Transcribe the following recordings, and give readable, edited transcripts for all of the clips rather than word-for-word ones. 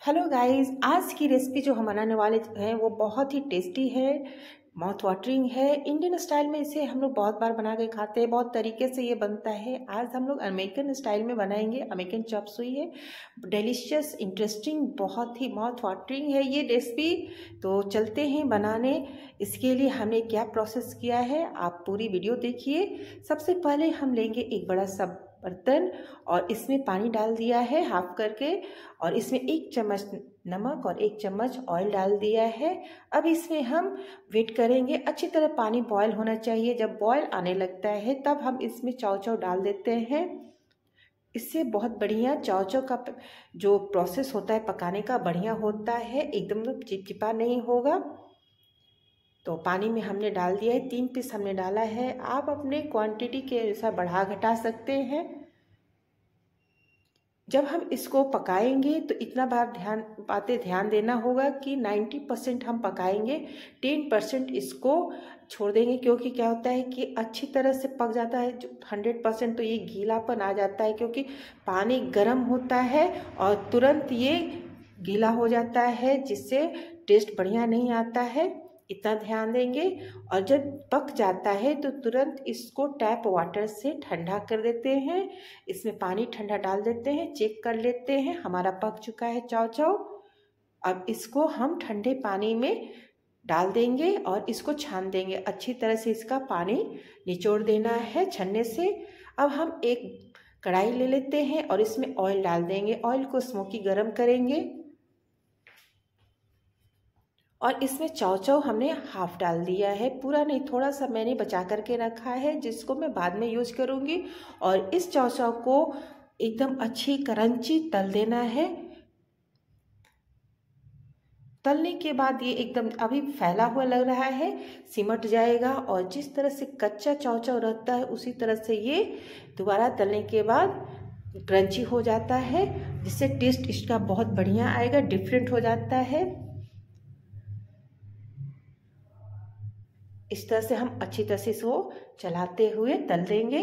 Hello guys, आज की recipe जो हम बनाने वाले हैं वो बहुत ही टेस्टी है, माउथ वाटरिंग है। इंडियन स्टाइल में इसे हम लोग बहुत बार बना के खाते हैं, बहुत तरीके से ये बनता है। आज हम लोग अमेरिकन स्टाइल में बनाएंगे। अमेरिकन चॉप सुई है, डिलीशियस, इंटरेस्टिंग, बहुत ही माउथ वाटरिंग है ये रेसिपी। तो चलते हैं बनाने। इसके लिए हमने क्या प्रोसेस किया है आप पूरी वीडियो देखिए। सबसे पहले हम लेंगे एक बड़ा सा बर्तन और इसमें पानी डाल दिया है हाफ करके, और इसमें 1 चम्मच नमक और 1 चम्मच ऑयल डाल दिया है। अब इसमें हम वेट करेंगे, अच्छी तरह पानी बॉयल होना चाहिए। जब बॉयल आने लगता है तब हम इसमें चाव डाल देते हैं। इससे बहुत बढ़िया चाव का जो प्रोसेस होता है पकाने का बढ़िया होता है, एकदम चिपचिपा नहीं होगा। तो पानी में हमने डाल दिया है, 3 पीस हमने डाला है। आप अपने क्वांटिटी के अनुसार बढ़ा घटा सकते हैं। जब हम इसको पकाएंगे तो इतना बार ध्यान देना होगा कि 90% हम पकाएंगे, 10% इसको छोड़ देंगे, क्योंकि क्या होता है कि अच्छी तरह से पक जाता है। जो 100% तो ये गीलापन आ जाता है, क्योंकि पानी गर्म होता है और तुरंत ये गीला हो जाता है, जिससे टेस्ट बढ़िया नहीं आता है। इतना ध्यान देंगे। और जब पक जाता है तो तुरंत इसको टैप वाटर से ठंडा कर देते हैं। इसमें पानी ठंडा डाल देते हैं, चेक कर लेते हैं हमारा पक चुका है चाव। अब इसको हम ठंडे पानी में डाल देंगे और इसको छान देंगे। अच्छी तरह से इसका पानी निचोड़ देना है छन्ने से। अब हम एक कढ़ाई ले लेते हैं और इसमें ऑयल डाल देंगे। ऑयल को स्मोकी गरम करेंगे और इसमें चाव हमने हाफ डाल दिया है, पूरा नहीं, थोड़ा सा मैंने बचा करके रखा है जिसको मैं बाद में यूज करूँगी। और इस चाव को एकदम अच्छी क्रंची तल देना है। तलने के बाद ये एकदम अभी फैला हुआ लग रहा है, सिमट जाएगा। और जिस तरह से कच्चा चाव रहता है उसी तरह से ये दोबारा तलने के बाद क्रंची हो जाता है, जिससे टेस्ट इसका बहुत बढ़िया आएगा, डिफरेंट हो जाता है। इस तरह से हम अच्छी तरह से इसको चलाते हुए तल देंगे।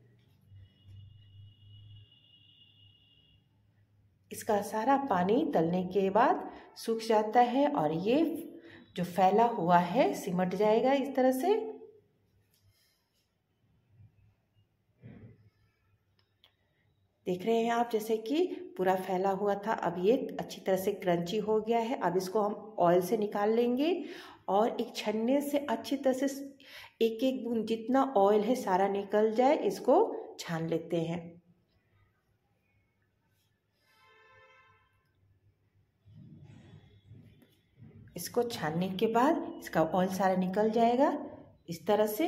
इसका सारा पानी तलने के बाद सूख जाता है और ये जो फैला हुआ है सिमट जाएगा इस तरह से। देख रहे हैं आप, जैसे कि पूरा फैला हुआ था, अब ये अच्छी तरह से क्रंची हो गया है। अब इसको हम ऑयल से निकाल लेंगे और एक छन्ने से अच्छी तरह से एक एक बूंद जितना ऑयल है सारा निकल जाए, इसको छान लेते हैं। इसको छानने के बाद इसका ऑयल सारा निकल जाएगा इस तरह से।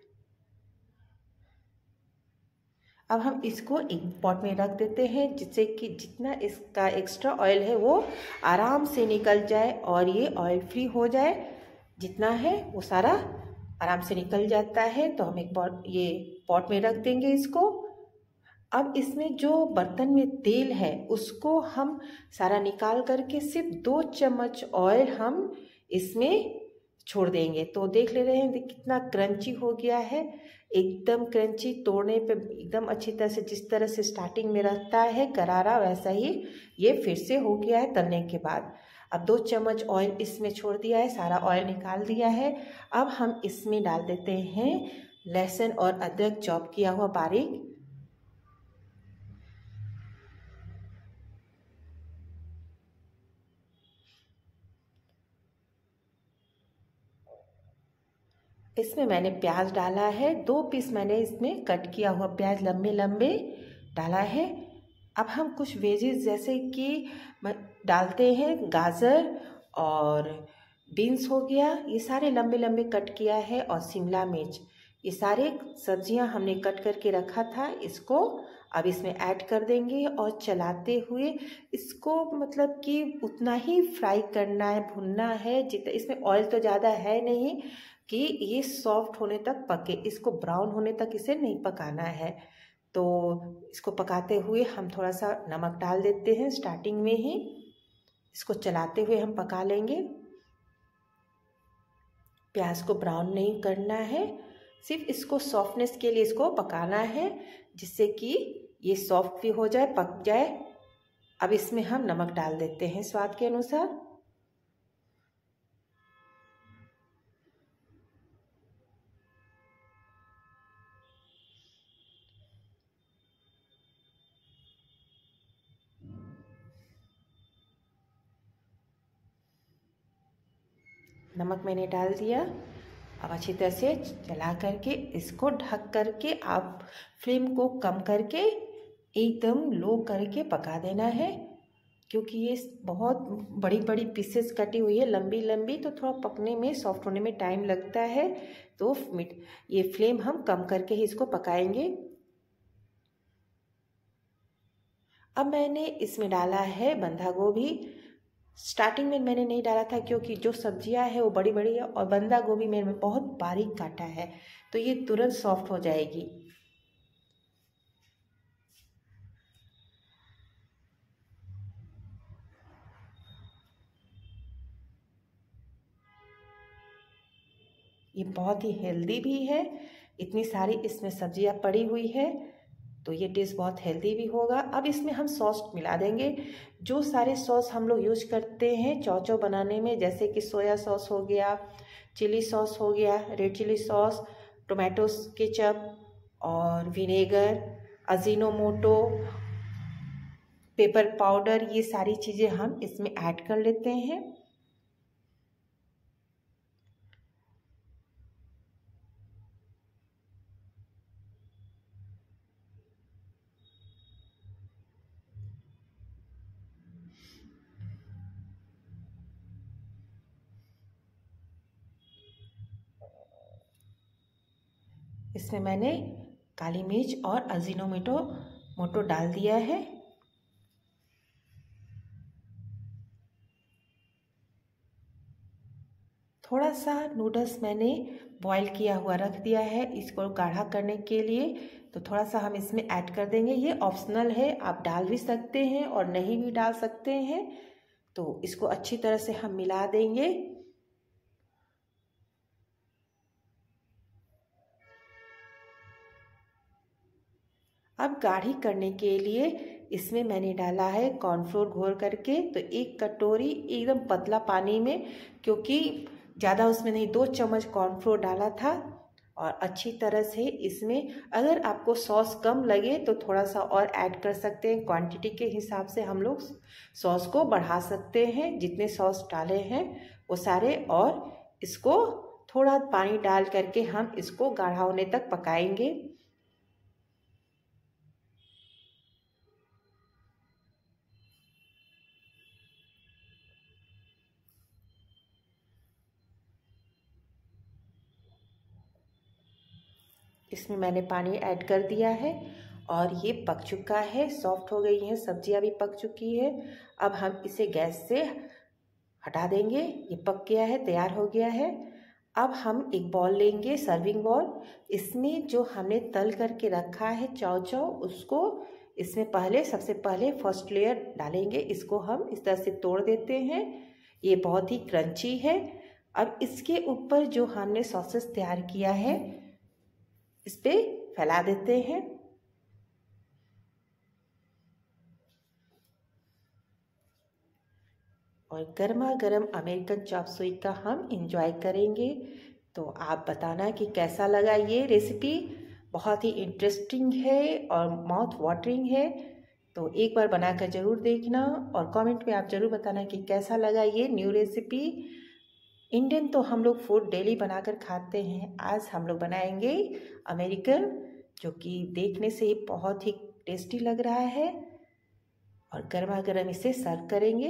अब हम इसको एक पॉट में रख देते हैं, जिससे कि जितना इसका एक्स्ट्रा ऑयल है वो आराम से निकल जाए और ये ऑयल फ्री हो जाए। जितना है वो सारा आराम से निकल जाता है। तो हम एक पॉट में रख देंगे इसको। अब इसमें जो बर्तन में तेल है उसको हम सारा निकाल करके सिर्फ 2 चम्मच ऑयल हम इसमें छोड़ देंगे। तो देख ले रहे हैं कितना क्रंची हो गया है, एकदम क्रंची, तोड़ने पे एकदम अच्छी तरह से, जिस तरह से स्टार्टिंग में रहता है करारा, वैसा ही ये फिर से हो गया है तलने के बाद। अब 2 चम्मच ऑयल इसमें छोड़ दिया है, सारा ऑयल निकाल दिया है। अब हम इसमें डाल देते हैं लहसुन और अदरक चॉप किया हुआ बारीक। इसमें मैंने प्याज डाला है, 2 पीस मैंने इसमें कट किया हुआ प्याज लंबे लंबे डाला है। अब हम कुछ वेजेस जैसे कि डालते हैं, गाजर और बीन्स हो गया, ये सारे लंबे लंबे कट किया है, और शिमला मिर्च, ये सारे सब्जियां हमने कट करके रखा था। इसको अब इसमें ऐड कर देंगे और चलाते हुए इसको, मतलब कि उतना ही फ्राई करना है, भुनना है जितना, इसमें ऑयल तो ज़्यादा है नहीं कि ये सॉफ्ट होने तक पके, इसको ब्राउन होने तक इसे नहीं पकाना है। तो इसको पकाते हुए हम थोड़ा सा नमक डाल देते हैं स्टार्टिंग में ही। इसको चलाते हुए हम पका लेंगे। प्याज को ब्राउन नहीं करना है, सिर्फ इसको सॉफ्टनेस के लिए इसको पकाना है, जिससे कि ये सॉफ्ट भी हो जाए, पक जाए। अब इसमें हम नमक डाल देते हैं स्वाद के अनुसार। नमक मैंने डाल दिया। अब अच्छी तरह से चला करके इसको ढक करके आप फ्लेम को कम करके एकदम लो करके पका देना है, क्योंकि ये बहुत बड़ी बड़ी पीसेस कटी हुई है लंबी लंबी, तो थोड़ा पकने में सॉफ्ट होने में टाइम लगता है। तो ये फ्लेम हम कम करके ही इसको पकाएंगे। अब मैंने इसमें डाला है बंधा गोभी। स्टार्टिंग में मैंने नहीं डाला था क्योंकि जो सब्जियां है वो बड़ी बड़ी है और बंधा गोभी मैंने बहुत बारीक काटा है, तो ये तुरंत सॉफ्ट हो जाएगी। ये बहुत ही हेल्दी भी है, इतनी सारी इसमें सब्जियां पड़ी हुई है, तो ये डिश बहुत हेल्दी भी होगा। अब इसमें हम सॉस मिला देंगे। जो सारे सॉस हम लोग यूज करते हैं चौचौ बनाने में, जैसे कि सोया सॉस हो गया, चिली सॉस हो गया, red chilli sauce, tomato ketchup और विनेगर, अजीनोमोटो, पेपर पाउडर, ये सारी चीज़ें हम इसमें ऐड कर लेते हैं। इसमें मैंने काली मिर्च और अजीनोमोटो डाल दिया है। थोड़ा सा नूडल्स मैंने बॉईल किया हुआ रख दिया है इसको गाढ़ा करने के लिए, तो थोड़ा सा हम इसमें ऐड कर देंगे। ये ऑप्शनल है, आप डाल भी सकते हैं और नहीं भी डाल सकते हैं। तो इसको अच्छी तरह से हम मिला देंगे। अब गाढ़ी करने के लिए इसमें मैंने डाला है कॉर्नफ्लोर घोल करके, तो 1 कटोरी एकदम पतला पानी में, क्योंकि ज़्यादा उसमें नहीं, 2 चम्मच कॉर्नफ्लोर डाला था। और अच्छी तरह से इसमें अगर आपको सॉस कम लगे तो थोड़ा सा और ऐड कर सकते हैं। क्वांटिटी के हिसाब से हम लोग सॉस को बढ़ा सकते हैं, जितने सॉस डाले हैं वो सारे। और इसको थोड़ा पानी डाल करके हम इसको गाढ़ा होने तक पकाएंगे। इसमें मैंने पानी ऐड कर दिया है और ये पक चुका है, सॉफ्ट हो गई हैं सब्जियां भी पक चुकी है। अब हम इसे गैस से हटा देंगे। ये पक गया है, तैयार हो गया है। अब हम एक बॉल लेंगे, सर्विंग बॉल। इसमें जो हमने तल करके रखा है चौचौ, उसको इसमें सबसे पहले फर्स्ट लेयर डालेंगे। इसको हम इस तरह से तोड़ देते हैं, ये बहुत ही क्रंची है। अब इसके ऊपर जो हमने सॉसेस तैयार किया है इस पे फैला देते हैं। और गर्मा गर्म अमेरिकन चॉप सुई का हम इंजॉय करेंगे। तो आप बताना कि कैसा लगा ये रेसिपी। बहुत ही इंटरेस्टिंग है और माउथ वाटरिंग है, तो एक बार बनाकर ज़रूर देखना और कमेंट में आप ज़रूर बताना कि कैसा लगा ये न्यू रेसिपी। इंडियन तो हम लोग फूड डेली बनाकर खाते हैं, आज हम लोग बनाएंगे अमेरिकन, जो कि देखने से ही बहुत ही टेस्टी लग रहा है। और गर्मा गर्म इसे सर्व करेंगे।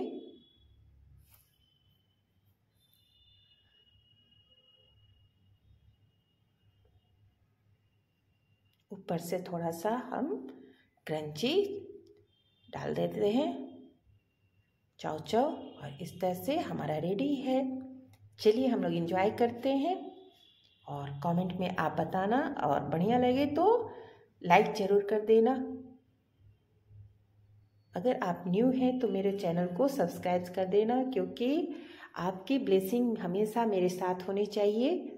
ऊपर से थोड़ा सा हम क्रंची डाल देते हैं चौचौ, और इस तरह से हमारा रेडी है। चलिए हम लोग एंजॉय करते हैं और कमेंट में आप बताना, और बढ़िया लगे तो लाइक ज़रूर कर देना। अगर आप न्यू हैं तो मेरे चैनल को सब्सक्राइब कर देना, क्योंकि आपकी ब्लेसिंग हमेशा मेरे साथ होनी चाहिए।